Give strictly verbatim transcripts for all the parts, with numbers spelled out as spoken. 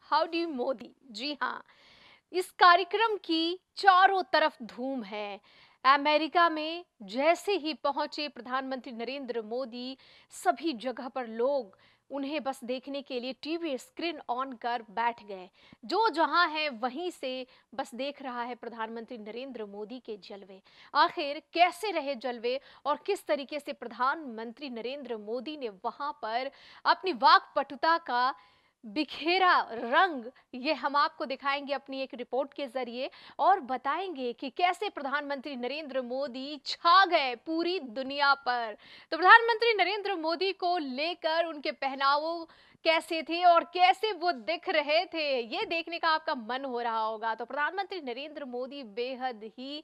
Howdy Modi. जी हाँ, इस कार्यक्रम की चारों तरफ धूम है। अमेरिका में जैसे ही पहुंचे प्रधानमंत्री नरेंद्र मोदी, सभी जगह पर लोग उन्हें बस देखने के लिए टीवी स्क्रीन ऑन कर बैठ गए। जो जहां है वहीं से बस देख रहा है प्रधानमंत्री नरेंद्र मोदी के जलवे। आखिर कैसे रहे जलवे और किस तरीके से प्रधानमंत्री नरेंद्र मोदी ने वहां पर अपनी वाक्पटुता का बिखेरा रंग, ये हम आपको दिखाएंगे अपनी एक रिपोर्ट के जरिए और बताएंगे कि कैसे प्रधानमंत्री नरेंद्र मोदी छा गए पूरी दुनिया पर। तो प्रधानमंत्री नरेंद्र मोदी को लेकर उनके पहनावों कैसे थे और कैसे वो दिख रहे थे, ये देखने का आपका मन हो रहा होगा। तो प्रधानमंत्री नरेंद्र मोदी बेहद ही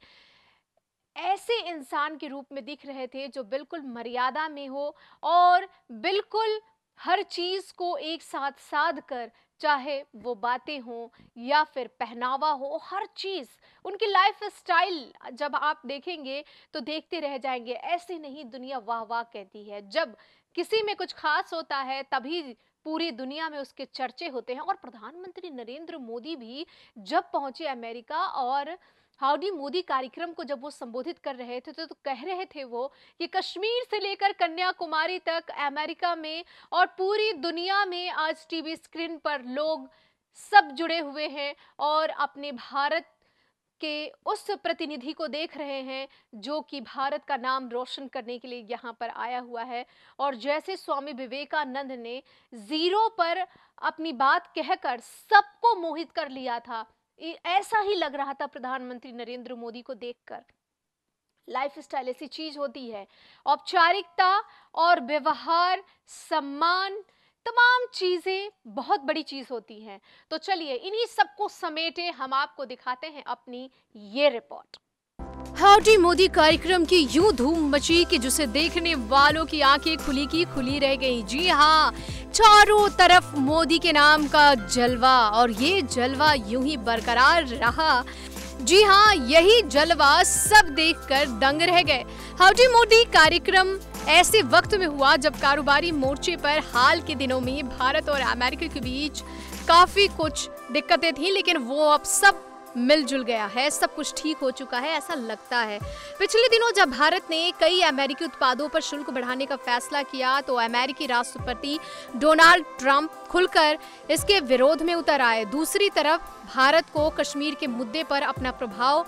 ऐसे इंसान के रूप में दिख रहे थे जो बिल्कुल मर्यादा में हो और बिल्कुल हर चीज को एक साथ साध कर, चाहे वो बातें हों या फिर पहनावा हो, हर चीज उनकी लाइफ स्टाइल जब आप देखेंगे तो देखते रह जाएंगे। ऐसे नहीं दुनिया वाह वाह कहती है, जब किसी में कुछ खास होता है तभी पूरी दुनिया में उसके चर्चे होते हैं। और प्रधानमंत्री नरेंद्र मोदी भी जब पहुंचे अमेरिका और हाउडी मोदी कार्यक्रम को जब वो संबोधित कर रहे थे तो, तो कह रहे थे वो कि कश्मीर से लेकर कन्याकुमारी तक अमेरिका में और पूरी दुनिया में आज टीवी स्क्रीन पर लोग सब जुड़े हुए हैं और अपने भारत के उस प्रतिनिधि को देख रहे हैं जो कि भारत का नाम रोशन करने के लिए यहाँ पर आया हुआ है। और जैसे स्वामी विवेकानंद ने जीरो पर अपनी बात कहकर सबको मोहित कर लिया था, ऐसा ही लग रहा था प्रधानमंत्री नरेंद्र मोदी को देखकर। लाइफ स्टाइल ऐसी चीज होती है, औपचारिकता और व्यवहार, सम्मान, तमाम चीजें बहुत बड़ी चीज होती हैं। तो चलिए इन्हीं सबको समेटे हम आपको दिखाते हैं अपनी ये रिपोर्ट। हाउडी मोदी कार्यक्रम की यूं धूम मची कि जिसे देखने वालों की आंखें खुली की खुली रह गई। जी हाँ, चारों तरफ मोदी के नाम का जलवा और ये जलवा यूं ही बरकरार रहा। जी हाँ, यही जलवा सब देखकर दंग रह गए। हाउडी मोदी कार्यक्रम ऐसे वक्त में हुआ जब कारोबारी मोर्चे पर हाल के दिनों में भारत और अमेरिका के बीच काफी कुछ दिक्कतें थी, लेकिन वो अब सब मिलजुल गया है, सब कुछ ठीक हो चुका है ऐसा लगता है। पिछले दिनों जब भारत ने कई अमेरिकी उत्पादों पर शुल्क बढ़ाने का फैसला किया तो अमेरिकी राष्ट्रपति डोनाल्ड ट्रंप खुलकर इसके विरोध में उतर आए। दूसरी तरफ भारत को कश्मीर के मुद्दे पर अपना प्रभाव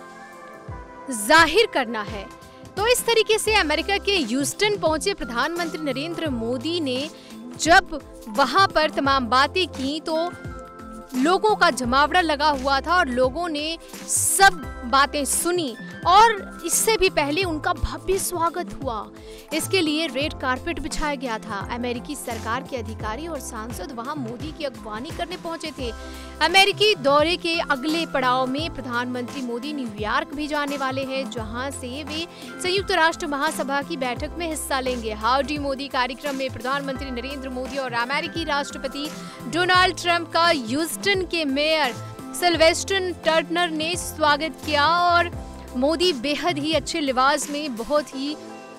जाहिर करना है। तो इस तरीके से अमेरिका के ह्यूस्टन पहुंचे प्रधानमंत्री नरेंद्र मोदी ने जब वहां पर तमाम बातें की तो लोगों का जमावड़ा लगा हुआ था और लोगों ने सब बातें सुनी और इससे भी पहले उनका भव्य स्वागत हुआ। इसके लिए रेड कारपेट बिछाया गया था। अमेरिकी सरकार के अधिकारी और सांसद वहां मोदी की अगवानी करने पहुंचे थे। अमेरिकी दौरे के अगले पड़ाव में प्रधानमंत्री मोदी न्यूयॉर्क भी जाने वाले हैं, जहां से वे संयुक्त राष्ट्र महासभा की बैठक में हिस्सा लेंगे। हाउडी मोदी कार्यक्रम में प्रधानमंत्री नरेंद्र मोदी और अमेरिकी राष्ट्रपति डोनाल्ड ट्रंप का ह्यूस्टन के मेयर सिल्वेस्टर टर्नर ने स्वागत किया और मोदी बेहद ही अच्छे लिबास में बहुत ही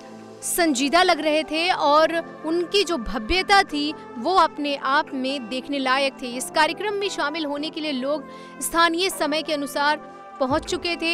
संजीदा लग रहे थे और उनकी जो भव्यता थी वो अपने आप में देखने लायक थी। इस कार्यक्रम में शामिल होने के लिए लोग स्थानीय समय के अनुसार पहुंच चुके थे।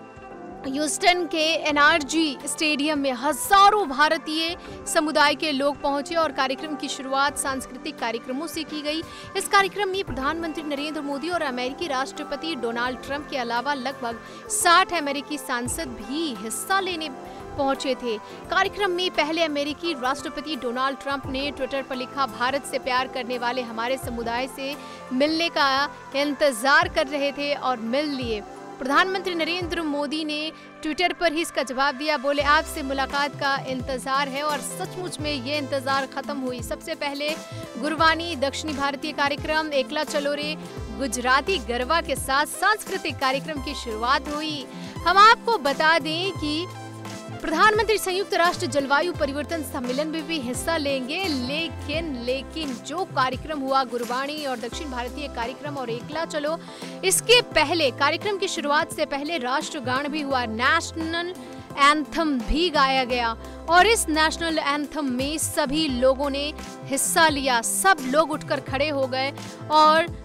ह्यूस्टन के एनआरजी स्टेडियम में हजारों भारतीय समुदाय के लोग पहुंचे और कार्यक्रम की शुरुआत सांस्कृतिक कार्यक्रमों से की गई। इस कार्यक्रम में प्रधानमंत्री नरेंद्र मोदी और अमेरिकी राष्ट्रपति डोनाल्ड ट्रंप के अलावा लगभग साठ अमेरिकी सांसद भी हिस्सा लेने पहुंचे थे। कार्यक्रम में पहले अमेरिकी राष्ट्रपति डोनाल्ड ट्रंप ने ट्विटर पर लिखा, भारत से प्यार करने वाले हमारे समुदाय से मिलने का इंतजार कर रहे थे और मिल लिए। प्रधानमंत्री नरेंद्र मोदी ने ट्विटर पर ही इसका जवाब दिया, बोले आपसे मुलाकात का इंतजार है और सचमुच में ये इंतजार खत्म हुई। सबसे पहले गुरबानी दक्षिणी भारतीय कार्यक्रम एकला चलो रे गुजराती गरबा के साथ सांस्कृतिक कार्यक्रम की शुरुआत हुई। हम आपको बता दें कि प्रधानमंत्री संयुक्त राष्ट्र जलवायु परिवर्तन सम्मेलन में भी हिस्सा लेंगे, लेकिन लेकिन जो कार्यक्रम हुआ गुरबाणी और दक्षिण भारतीय कार्यक्रम और एकला चलो, इसके पहले कार्यक्रम की शुरुआत से पहले राष्ट्रगान भी हुआ, नेशनल एंथम भी गाया गया और इस नेशनल एंथम में सभी लोगों ने हिस्सा लिया। सब लोग उठकर खड़े हो गए और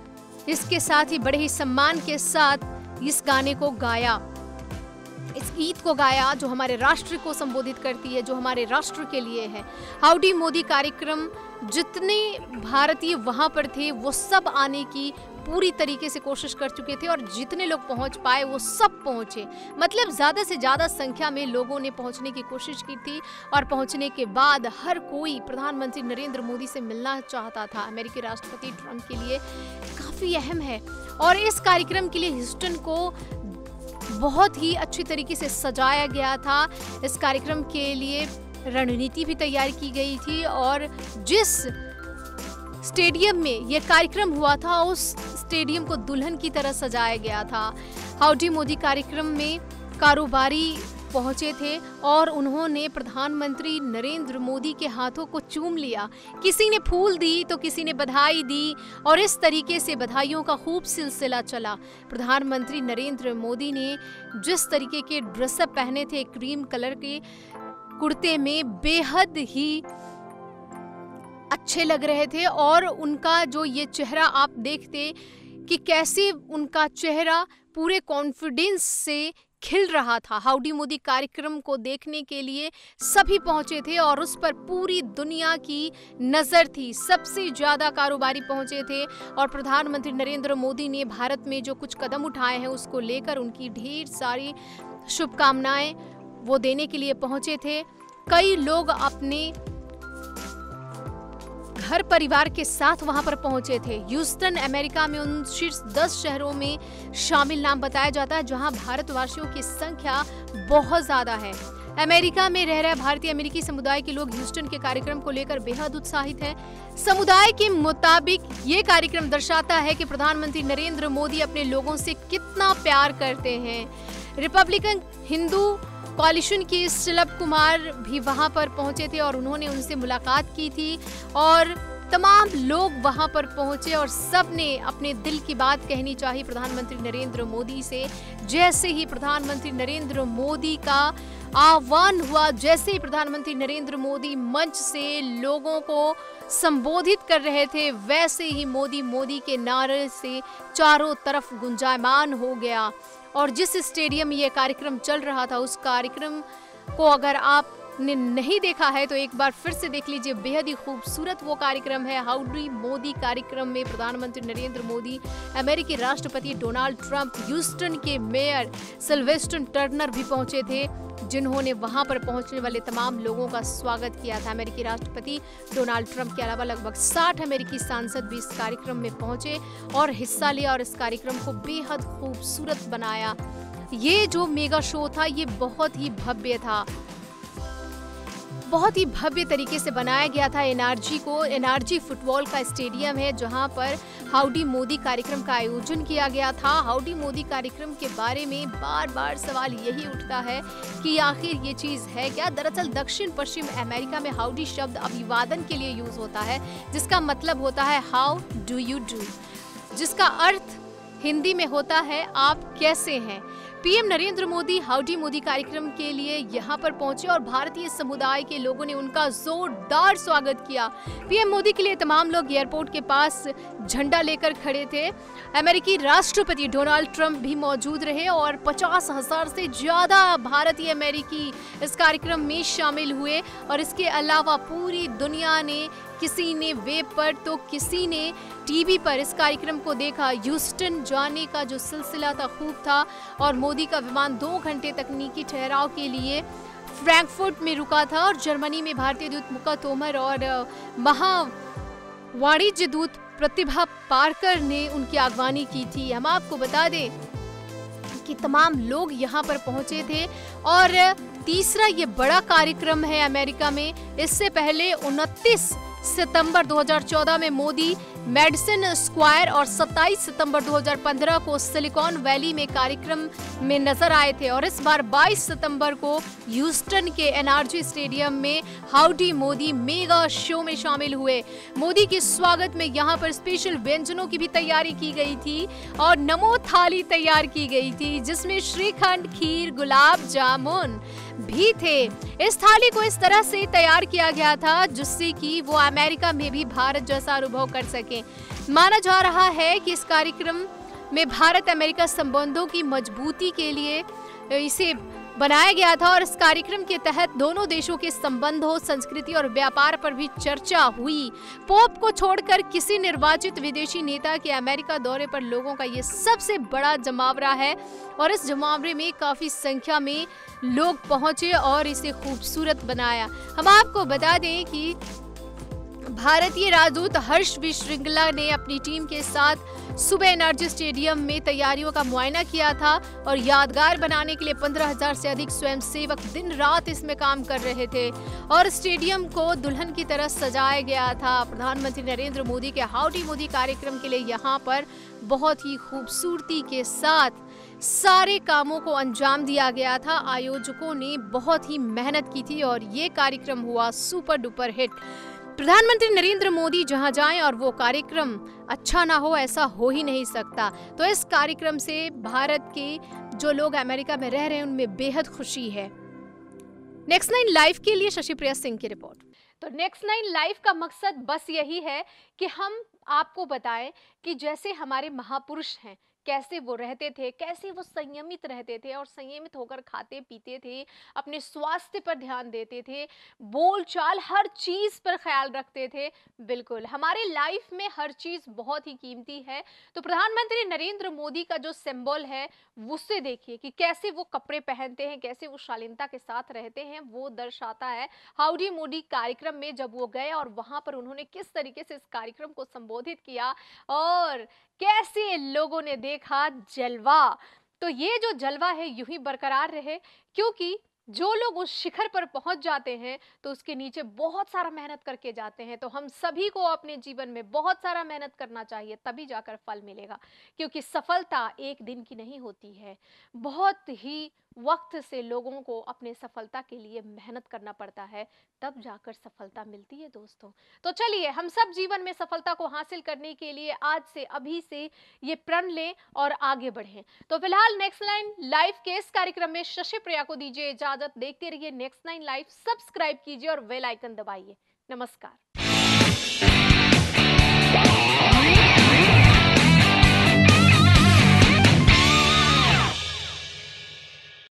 इसके साथ ही बड़े ही सम्मान के साथ इस गाने को गाया, इस गीत को गाया जो हमारे राष्ट्र को संबोधित करती है, जो हमारे राष्ट्र के लिए है। हाउडी मोदी कार्यक्रम जितने भारतीय वहां पर थे वो सब आने की पूरी तरीके से कोशिश कर चुके थे और जितने लोग पहुंच पाए वो सब पहुंचे। मतलब ज्यादा से ज्यादा संख्या में लोगों ने पहुंचने की कोशिश की थी और पहुंचने के बाद हर कोई प्रधानमंत्री नरेंद्र मोदी से मिलना चाहता था। अमेरिकी राष्ट्रपति ट्रंप के लिए काफी अहम है और इस कार्यक्रम के लिए ह्यूस्टन को बहुत ही अच्छी तरीके से सजाया गया था। इस कार्यक्रम के लिए रणनीति भी तैयार की गई थी और जिस स्टेडियम में यह कार्यक्रम हुआ था उस स्टेडियम को दुल्हन की तरह सजाया गया था। हाउडी मोदी कार्यक्रम में कारोबारी पहुंचे थे और उन्होंने प्रधानमंत्री नरेंद्र मोदी के हाथों को चूम लिया। किसी ने फूल दी तो किसी ने बधाई दी और इस तरीके से बधाइयों का खूब सिलसिला चला। प्रधानमंत्री नरेंद्र मोदी ने जिस तरीके के ड्रेसअप पहने थे, क्रीम कलर के कुर्ते में, बेहद ही अच्छे लग रहे थे और उनका जो ये चेहरा आप देखते कि कैसे उनका चेहरा पूरे कॉन्फिडेंस से खिल रहा था। हाउडी मोदी कार्यक्रम को देखने के लिए सभी पहुंचे थे और उस पर पूरी दुनिया की नजर थी। सबसे ज्यादा कारोबारी पहुंचे थे और प्रधानमंत्री नरेंद्र मोदी ने भारत में जो कुछ कदम उठाए हैं उसको लेकर उनकी ढेर सारी शुभकामनाएं वो देने के लिए पहुंचे थे। कई लोग अपने घर परिवार के साथ वहां पर पहुंचे थे। ह्यूस्टन अमेरिका में उन शीर्ष दस शहरों में शामिल नाम बताया जाता है जहां भारतवासियों की संख्या बहुत ज्यादा है। अमेरिका में रह रहे भारतीय अमेरिकी समुदाय के लोग ह्यूस्टन के कार्यक्रम को लेकर बेहद उत्साहित हैं। समुदाय के मुताबिक ये कार्यक्रम दर्शाता है कि प्रधानमंत्री नरेंद्र मोदी अपने लोगों से कितना प्यार करते हैं। रिपब्लिकन हिंदू कॉलिशन के सुलभ कुमार भी वहां पर पहुंचे थे और उन्होंने उनसे मुलाकात की थी और तमाम लोग वहां पर पहुंचे और सब ने अपने दिल की बात कहनी चाहिए प्रधानमंत्री नरेंद्र मोदी से। जैसे ही प्रधानमंत्री नरेंद्र मोदी का आह्वान हुआ, जैसे ही प्रधानमंत्री नरेंद्र मोदी मंच से लोगों को संबोधित कर रहे थे, वैसे ही मोदी मोदी के नारे से चारों तरफ गुंजायमान हो गया। और जिस स्टेडियम में ये कार्यक्रम चल रहा था उस कार्यक्रम को अगर आपने नहीं देखा है तो एक बार फिर से देख लीजिए। बेहद ही खूबसूरत वो कार्यक्रम है। हाउडी मोदी कार्यक्रम में प्रधानमंत्री नरेंद्र मोदी, अमेरिकी राष्ट्रपति डोनाल्ड ट्रंप, ह्यूस्टन के मेयर सिल्वेस्टर टर्नर भी पहुंचे थे जिन्होंने वहां पर पहुंचने वाले तमाम लोगों का स्वागत किया था। अमेरिकी राष्ट्रपति डोनाल्ड ट्रंप के अलावा लगभग साठ अमेरिकी सांसद भी इस कार्यक्रम में पहुंचे और हिस्सा लिया और इस कार्यक्रम को बेहद खूबसूरत बनाया। ये जो मेगा शो था ये बहुत ही भव्य था, बहुत ही भव्य तरीके से बनाया गया था। एनआरजी को एनआरजी फुटबॉल का स्टेडियम है जहां पर हाउडी मोदी कार्यक्रम का आयोजन किया गया था। हाउडी मोदी कार्यक्रम के बारे में बार बार सवाल यही उठता है कि आखिर ये चीज है क्या। दरअसल दक्षिण पश्चिम अमेरिका में हाउडी शब्द अभिवादन के लिए यूज होता है जिसका मतलब होता है हाउ डू यू डू, जिसका अर्थ हिंदी में होता है आप कैसे हैं। पीएम नरेंद्र मोदी हाउडी मोदी कार्यक्रम के लिए यहां पर पहुंचे और भारतीय समुदाय के लोगों ने उनका जोरदार स्वागत किया। पीएम मोदी के लिए तमाम लोग एयरपोर्ट के पास झंडा लेकर खड़े थे। अमेरिकी राष्ट्रपति डोनाल्ड ट्रंप भी मौजूद रहे और पचास हजार से ज्यादा भारतीय अमेरिकी इस कार्यक्रम में शामिल हुए और इसके अलावा पूरी दुनिया ने, किसी ने वेब पर तो किसी ने टीवी पर इस कार्यक्रम को देखा। ह्यूस्टन जाने का जो सिलसिला था खूब था और मोदी का विमान दो घंटे तकनीकी ठहराव के लिए फ्रैंकफर्ट में रुका था और जर्मनी में भारतीय दूत मुका तोमर और महा वाणिज्य दूत प्रतिभा पारकर ने उनकी अगवानी की थी। हम आपको बता दें कि तमाम लोग यहाँ पर पहुंचे थे और तीसरा ये बड़ा कार्यक्रम है अमेरिका में। इससे पहले उनतीस सितंबर दो हज़ार चौदह में मोदी मेडिसन स्क्वायर और सत्ताईस सितंबर दो हज़ार पंद्रह को सिलिकॉन वैली में कार्यक्रम में नजर आए थे और इस बार बाईस सितंबर को ह्यूस्टन के एनआरजी स्टेडियम में हाउडी मोदी मेगा शो में शामिल हुए। मोदी के स्वागत में यहाँ पर स्पेशल व्यंजनों की भी तैयारी की गई थी और नमो थाली तैयार की गई थी जिसमें श्रीखंड, खीर, गुलाब जामुन भी थे। इस थाली को इस तरह से तैयार किया गया था जिससे कि वो अमेरिका में भी भारत जैसा अनुभव कर सके। सकें। माना जा रहा है कि इस कार्यक्रम में भारत अमेरिका संबंधों की मजबूती के लिए इसे बनाया गया था और इस कार्यक्रम के तहत दोनों देशों के संबंधों, संस्कृति और व्यापार पर भी चर्चा हुई। पोप को छोड़कर किसी निर्वाचित विदेशी नेता के अमेरिका दौरे पर लोगों का ये सबसे बड़ा जमावड़ा है और इस जमावड़े में काफी संख्या में लोग पहुंचे और इसे खूबसूरत बनाया। हम आपको बता दें कि भारतीय राजदूत हर्ष बी श्रृंगला ने अपनी टीम के साथ सुबह एनर्जी स्टेडियम में तैयारियों का मुआयना किया था और यादगार बनाने के लिए पंद्रह हजार से अधिक स्वयंसेवक दिन रात इसमें काम कर रहे थे और स्टेडियम को दुल्हन की तरह सजाया गया था। प्रधानमंत्री नरेंद्र मोदी के हाउडी मोदी कार्यक्रम के लिए यहाँ पर बहुत ही खूबसूरती के साथ सारे कामों को अंजाम दिया गया था। आयोजकों ने बहुत ही मेहनत की थी और ये कार्यक्रम हुआ सुपर डुपर हिट। प्रधानमंत्री नरेंद्र मोदी जहां जाएं और वो कार्यक्रम अच्छा ना हो, ऐसा हो ही नहीं सकता। तो इस कार्यक्रम से भारत के जो लोग अमेरिका में रह रहे हैं उनमें बेहद खुशी है। नेक्स्ट नाइन लाइव के लिए शशि प्रिया सिंह की रिपोर्ट। तो नेक्स्ट नाइन लाइव का मकसद बस यही है कि हम आपको बताएं कि जैसे हमारे महापुरुष हैं, कैसे वो रहते थे, कैसे वो संयमित रहते थे और संयमित होकर खाते पीते थे, अपने स्वास्थ्य पर ध्यान देते थे, बोलचाल हर चीज पर ख्याल रखते थे। बिल्कुल हमारे लाइफ में हर चीज बहुत ही कीमती है। तो प्रधानमंत्री नरेंद्र मोदी का जो सिंबल है उससे देखिए कि कैसे वो कपड़े पहनते हैं, कैसे वो शालीनता के साथ रहते हैं, वो दर्शाता है। हाउडी मोदी कार्यक्रम में जब वो गए और वहां पर उन्होंने किस तरीके से इस कार्यक्रम को संबोधित किया और कैसे लोगों ने देखा जलवा। तो ये जो जलवा है यूं ही बरकरार रहे, क्योंकि जो लोग उस शिखर पर पहुंच जाते हैं तो उसके नीचे बहुत सारा मेहनत करके जाते हैं। तो हम सभी को अपने जीवन में बहुत सारा मेहनत करना चाहिए, तभी जाकर फल मिलेगा। क्योंकि सफलता एक दिन की नहीं होती है, बहुत ही वक्त से लोगों को अपने सफलता के लिए मेहनत करना पड़ता है, तब जाकर सफलता मिलती है दोस्तों। तो चलिए हम सब जीवन में सफलता को हासिल करने के लिए आज से, अभी से ये प्रण लें और आगे बढ़ें। तो फिलहाल नेक्स्ट नाइन लाइव के इस कार्यक्रम में शशि प्रिया को दीजिए इजाजत। देखते रहिए नेक्स्ट नाइन लाइव, सब्सक्राइब कीजिए और बेल आइकन दबाइए। नमस्कार।